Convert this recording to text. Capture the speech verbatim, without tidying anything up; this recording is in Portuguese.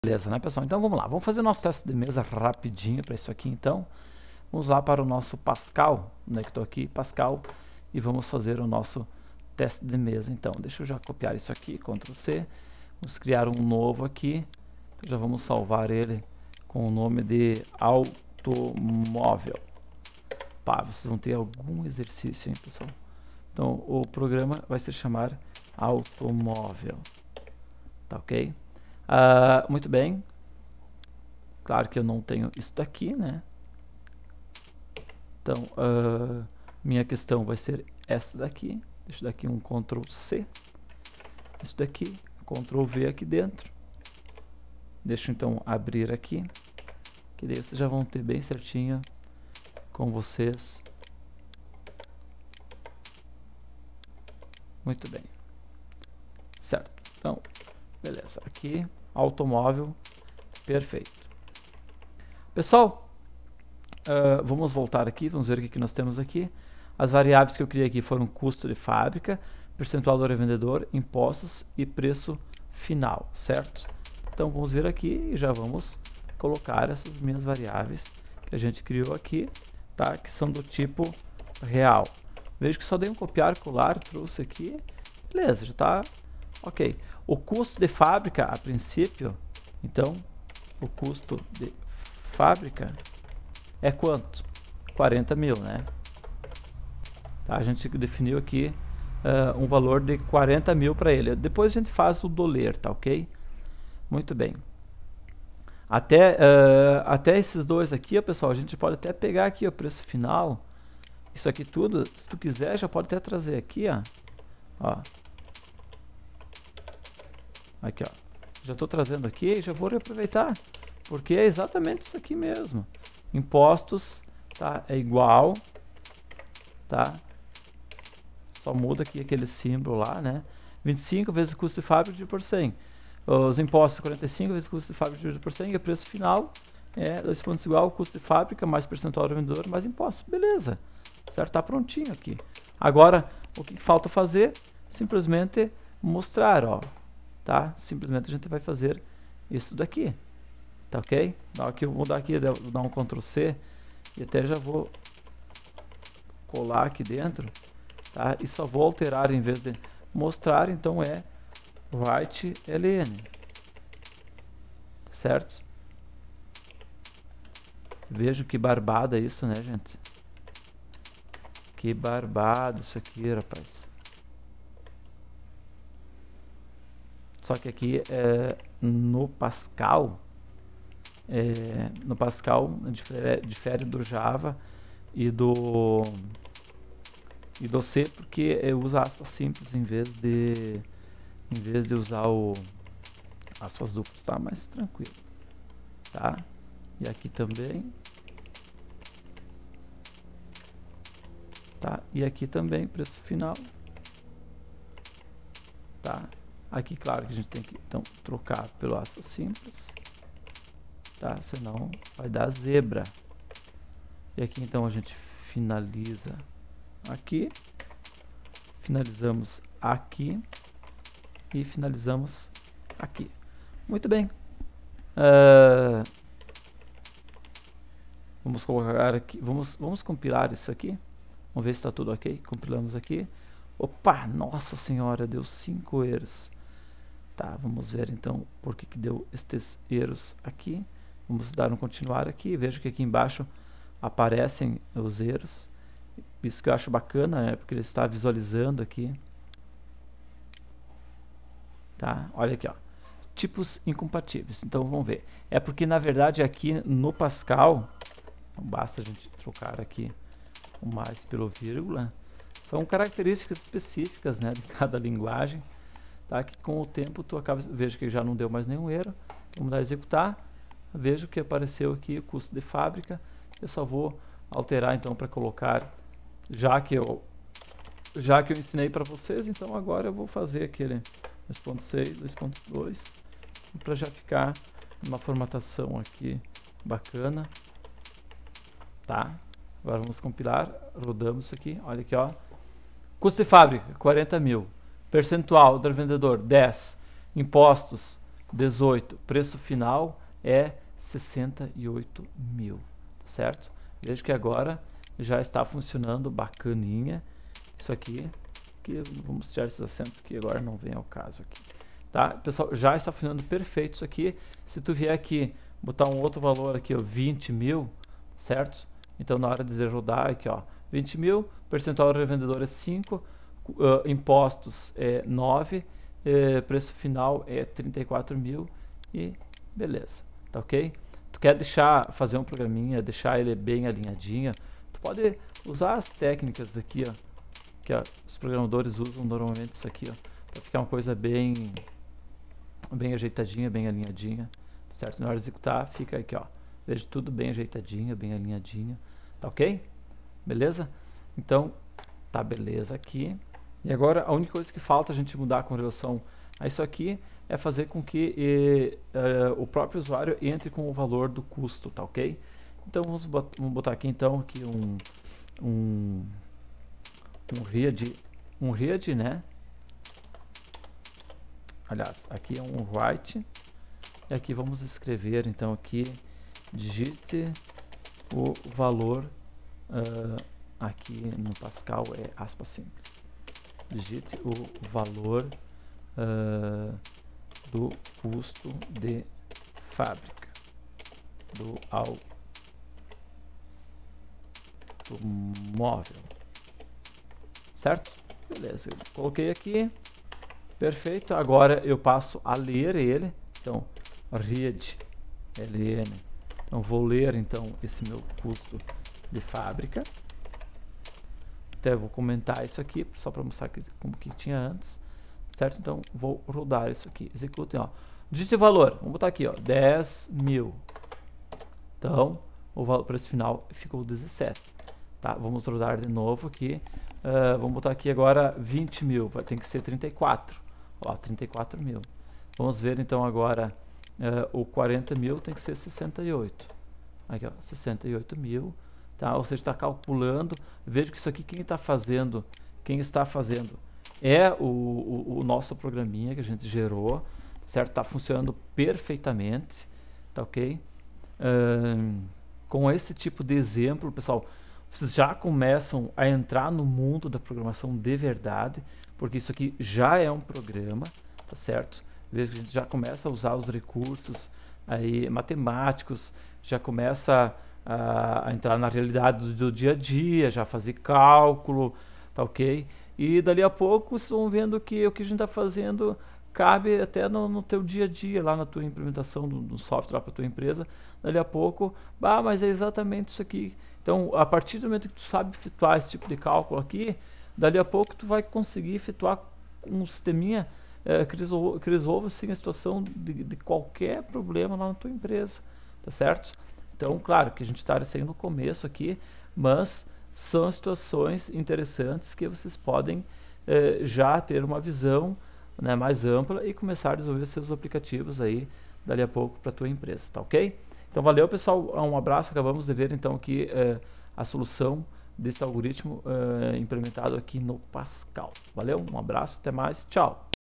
Beleza, né, pessoal? Então vamos lá, vamos fazer o nosso teste de mesa rapidinho para isso aqui, então. Vamos lá para o nosso Pascal, onde é que estou aqui? Pascal, e vamos fazer o nosso teste de mesa, então. Deixa eu já copiar isso aqui, control C. Vamos criar um novo aqui, já vamos salvar ele com o nome de automóvel. Pá, vocês vão ter algum exercício, hein, pessoal? Então, o programa vai se chamar automóvel, tá ok? Uh, muito bem. Claro que eu não tenho isso daqui, né? Então, uh, minha questão vai ser essa daqui. Deixa daqui um control C. Isso daqui, control V aqui dentro. Deixa eu então abrir aqui. Que daí vocês já vão ter bem certinho com vocês. Muito bem. Certo. Então, beleza. Aqui, automóvel. Perfeito. Pessoal, uh, vamos voltar aqui, vamos ver o que, que nós temos aqui. As variáveis que eu criei aqui foram custo de fábrica, percentual do revendedor, impostos e preço final, certo? Então vamos ver aqui e já vamos colocar essas minhas variáveis que a gente criou aqui, tá? Que são do tipo real. Vejo que só dei um copiar, colar, trouxe aqui, beleza, já está ok. O custo de fábrica, a princípio, então, o custo de fábrica é quanto? quarenta mil, né? Tá, a gente definiu aqui uh, um valor de quarenta mil para ele. Depois a gente faz o doler, tá ok? Muito bem. Até, uh, até esses dois aqui, ó, pessoal, a gente pode até pegar aqui o preço final. Isso aqui tudo, se tu quiser, já pode até trazer aqui, ó. ó. Aqui, ó. Já estou trazendo aqui e já vou reaproveitar. Porque é exatamente isso aqui mesmo. Impostos, tá? É igual, tá? Só muda aqui aquele símbolo lá, né? vinte e cinco vezes custo de fábrica dividido por cem. Os impostos, quarenta e cinco vezes custo de fábrica dividido por cem. E o preço final é dois pontos igual ao custo de fábrica mais percentual do vendedor mais impostos. Beleza. Certo? Tá prontinho aqui. Agora, o que falta fazer? Simplesmente mostrar, ó. Tá? Simplesmente a gente vai fazer isso daqui. Tá ok? Então, aqui eu vou dar aqui, vou dar um control C e até já vou colar aqui dentro, tá? E só vou alterar em vez de mostrar, então é write ln, certo? Vejam que barbada isso, né, gente? Que barbado isso aqui, rapaz. Só que aqui é, no Pascal, é, no Pascal difere, difere do Java e do e do C, porque usa aspas simples em vez de em vez de usar o aspas duplas, tá? Mais tranquilo, tá? E aqui também, tá? E aqui também preço final, tá? Aqui, claro que a gente tem que então trocar pelo aspas simples, tá? Senão vai dar zebra. E aqui então a gente finaliza aqui, finalizamos aqui e finalizamos aqui. Muito bem. Uh, vamos colocar aqui, vamos, vamos compilar isso aqui. Vamos ver se está tudo ok. Compilamos aqui. Opa, nossa senhora, deu cinco erros. Tá, vamos ver então por que que deu estes erros aqui. Vamos dar um continuar aqui. Veja que aqui embaixo aparecem os erros. Isso que eu acho bacana, né? Porque ele está visualizando aqui. Tá? Olha aqui, ó. Tipos incompatíveis. Então vamos ver. É porque na verdade aqui no Pascal, não basta a gente trocar aqui o mais pelo vírgula, são características específicas, né, de cada linguagem, tá? Que com o tempo tu acaba, veja que já não deu mais nenhum erro. Vamos dar a executar. Veja que apareceu aqui o custo de fábrica. Eu só vou alterar então para colocar, já que eu já que eu ensinei para vocês, então agora eu vou fazer aquele dois ponto seis, dois ponto dois para já ficar uma formatação aqui bacana, tá? Agora vamos compilar, rodamos isso aqui, olha aqui, ó. Custo de fábrica, quarenta mil. Percentual do vendedor, dez. Impostos, dezoito, preço final é sessenta e oito mil, tá certo? Veja que agora já está funcionando bacaninha. Isso aqui, que vamos tirar esses acentos que agora não vem ao caso aqui. Tá? Pessoal, já está funcionando perfeito isso aqui. Se tu vier aqui, botar um outro valor aqui, ó, vinte mil, certo? Então na hora de rodar aqui, ó, vinte mil, percentual do revendedor é cinco, uh, impostos é nove, uh, preço final é trinta e quatro mil e beleza, tá ok? Tu quer deixar, fazer um programinha, deixar ele bem alinhadinho, tu pode usar as técnicas aqui, ó, que ó, os programadores usam normalmente isso aqui, ó, para ficar uma coisa bem bem ajeitadinha, bem alinhadinha, certo? Na hora de executar, fica aqui, ó, veja tudo bem ajeitadinho, bem alinhadinho, tá ok? Beleza? Então, tá beleza aqui. E agora, a única coisa que falta a gente mudar com relação a isso aqui é fazer com que e, uh, o próprio usuário entre com o valor do custo, tá ok? Então, vamos botar, vamos botar aqui, então, aqui um um, um read, um read, né? Aliás, aqui é um write. E aqui vamos escrever, então, aqui, digite o valor, uh, aqui no Pascal é aspas simples. Digite o valor uh, do custo de fábrica do automóvel. Certo? Beleza, eu coloquei aqui. Perfeito, agora eu passo a ler ele, então read ln, então vou ler então esse meu custo de fábrica, até vou comentar isso aqui, só para mostrar que, como que tinha antes, certo? Então vou rodar isso aqui, executem, ó, digite o valor, vamos botar aqui, ó, dez mil, então o valor, preço final ficou dezessete, tá? Vamos rodar de novo aqui, uh, vamos botar aqui agora vinte mil, vai ter que ser trinta e quatro. Ó, trinta e quatro mil. Vamos ver então agora uh, o quarenta mil tem que ser sessenta e oito. Aqui, ó, sessenta e oito mil. Tá? Ou seja, está calculando. Veja que isso aqui quem está fazendo, quem está fazendo é o, o, o nosso programinha que a gente gerou, certo? Está funcionando perfeitamente, tá ok? Uh, com esse tipo de exemplo, pessoal, vocês já começam a entrar no mundo da programação de verdade, porque isso aqui já é um programa, tá certo? Veja que a gente já começa a usar os recursos aí matemáticos, já começa a, a entrar na realidade do, do dia a dia, já fazer cálculo, tá ok? E dali a pouco vocês vão vendo que o que a gente está fazendo cabe até no, no teu dia a dia, lá na tua implementação do, do software para a tua empresa. Dali a pouco, bah, mas é exatamente isso aqui. Então, a partir do momento que tu sabe efetuar esse tipo de cálculo aqui, dali a pouco tu vai conseguir efetuar um sisteminha é, que resolva, que resolva assim, a situação de, de qualquer problema lá na tua empresa, tá certo? Então, claro que a gente está saindo no começo aqui, mas são situações interessantes que vocês podem é, já ter uma visão, né, mais ampla e começar a desenvolver seus aplicativos aí dali a pouco para a tua empresa, tá ok? Então valeu pessoal, um abraço, acabamos de ver então aqui eh, a solução desse algoritmo eh, implementado aqui no Pascal. Valeu, um abraço, até mais, tchau!